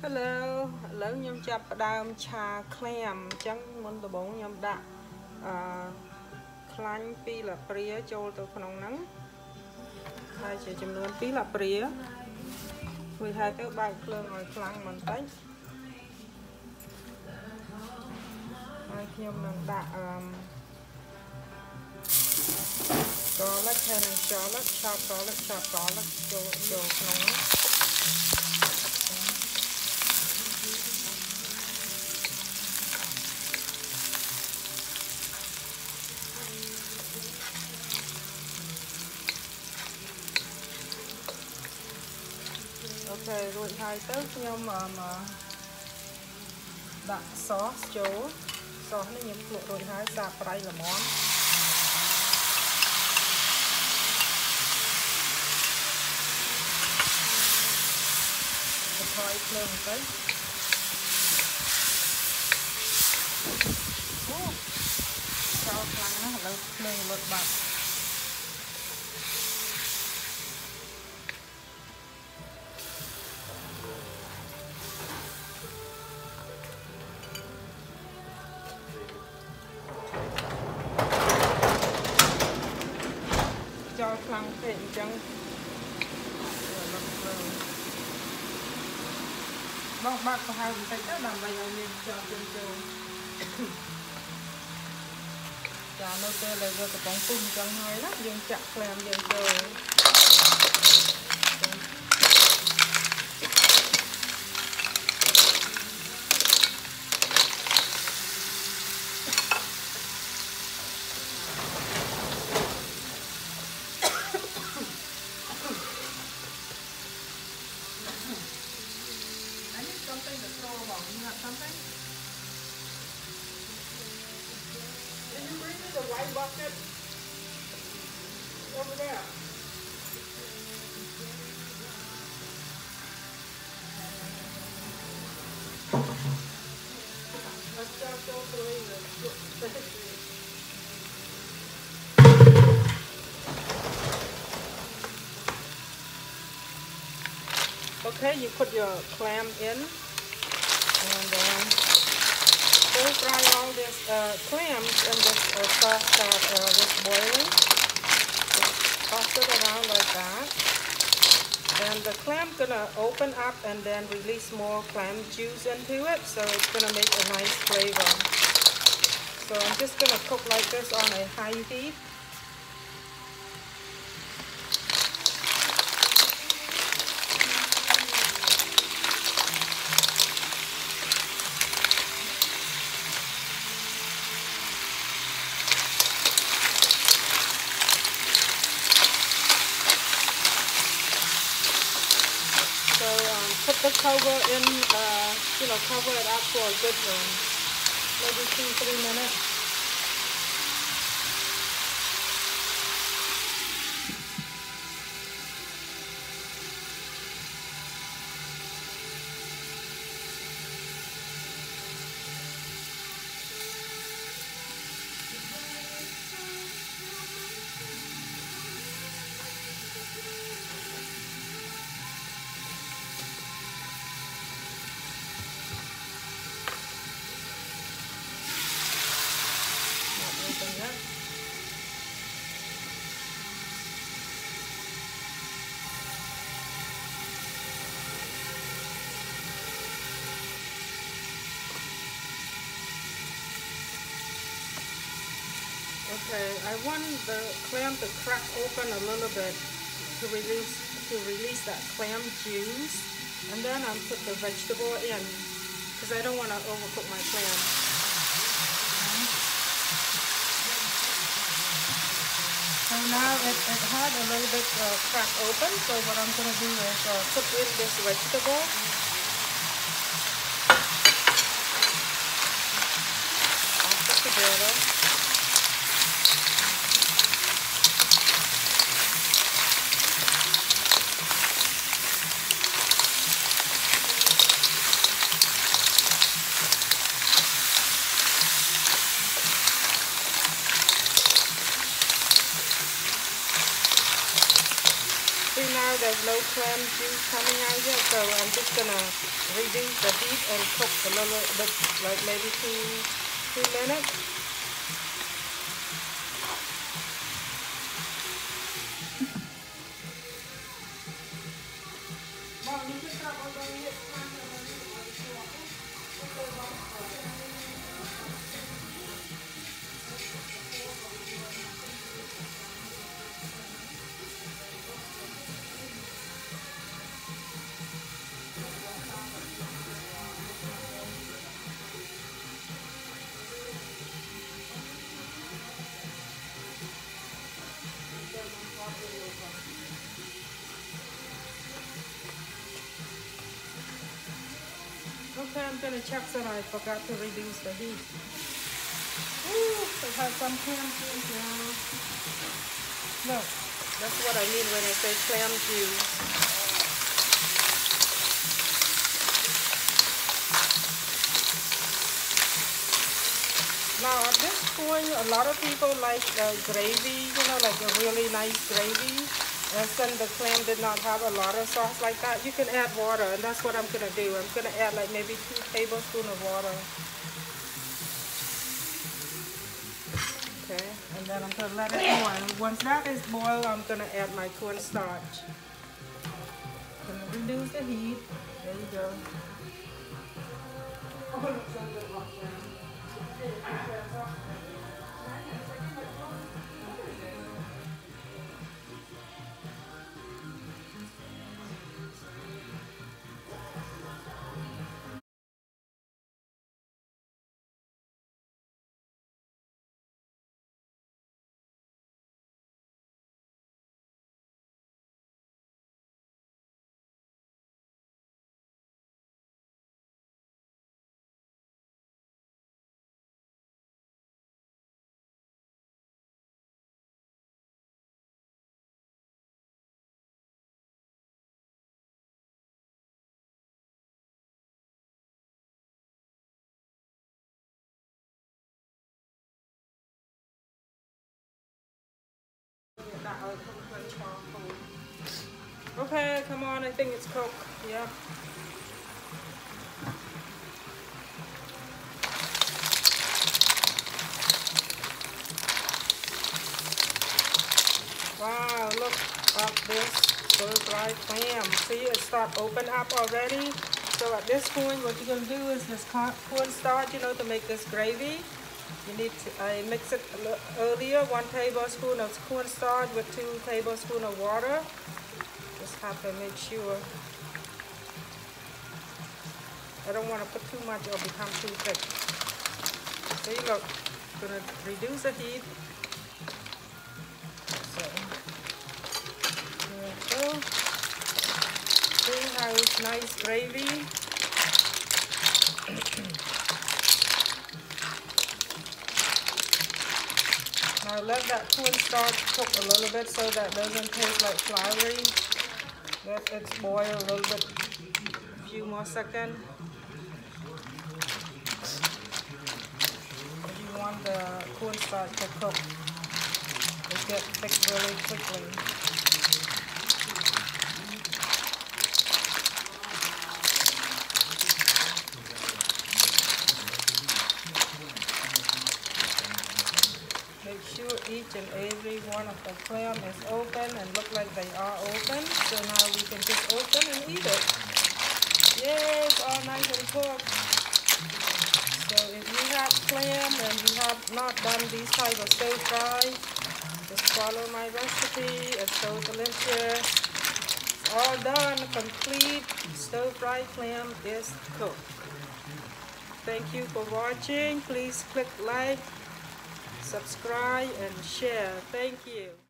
Hello, lâu nhom chập đam trà clam chẳng muốn tụ bóng nhom đã clang pi là pria châu tụ khung nắng hai chỉ chấm luôn pi là pria vì hai cái bài phơi ngồi clang mình thấy hai nhom nắng đã có lắc hen cho lắc chop có lắc châu châu khung nắng ok rồi hai tới nhưng mà đặt sauce chỗ sauce nó những lụa rồi hai sạp đây là món thôi lên tới sao lăng nó lên lượt bạc cho lăng thiện chân vâng bác có hai tay các làm bây giờ mình cho chân châu chả nó tê là vừa cái bóng phun chân hơi lắm dương chặt làm dương châu something to throw along. You got something? Did you bring me the white bucket? Over there. Let's just go through this. Okay, you put your clam in and then stir fry all this clams in this sauce that was boiling. Just toss it around like that. And the clam gonna open up and then release more clam juice into it, so it's gonna make a nice flavor. So I'm just gonna cook like this on a high heat. Put the cover in, cover it up for a good maybe 2-3 minutes. Okay, I want the clam to crack open a little bit to release that clam juice, and then I'll put the vegetable in because I don't want to overcook my clam. So now it had a little bit crack open, so what I'm going to do is put in this vegetable. I'll put together. Now there's no no clam juice coming out yet, so I'm just gonna reduce the heat and cook a little bit, like maybe two minutes. Okay, I'm gonna check so I forgot to reduce the heat. Ooh, it has some clam juice now. Look, that's what I mean when I say clam juice. Now at this point, a lot of people like gravy, you know, like a really nice gravy. And since the clam did not have a lot of sauce like that, you can add water, and that's what I'm gonna do. I'm gonna add like maybe 2 tablespoons of water. Okay, and then I'm gonna let it boil. Once that is boiled, I'm gonna add my cornstarch. I'm gonna reduce the heat. There you go. Okay, come on, I think it's cooked. Yeah. Wow, look at this stir-fried clam. See, it start open up already. So at this point, what you're gonna do is this cornstarch, you know, to make this gravy. You need to, I mix it earlier, 1 tablespoon of cornstarch with 2 tablespoons of water. Just have to make sure. I don't want to put too much or become too thick. See, look, I'm gonna reduce the heat. So, there we go. See how it's nice gravy. Now let that cornstarch cook a little bit so that it doesn't taste like floury. Let it boil a little bit, a few more seconds. If you want the cornstarch to cook, it gets thick really quickly. Make sure each and every one of the clam is open and look like they are open. So now we can just open and eat it. Yay, it's all nice and cooked. So if you have clam and you have not done these type of stir fry, just follow my recipe. It's so delicious. All done, complete stir fried clam is cooked. Thank you for watching. Please click like, subscribe and share. Thank you.